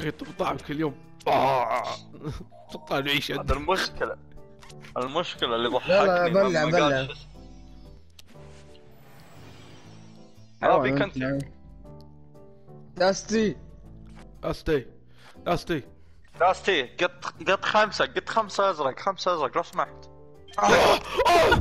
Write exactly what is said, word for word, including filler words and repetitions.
اخي طعم كل يوم تطلع عيش. هذا المشكلة، المشكلة اللي لا ضحكني بلع لما بلع. قال ابي كنت داستي استي استي داستي قط قط خمسة، قط خمسة ازرق، خمسة ازرق لو سمحت. آه! آه!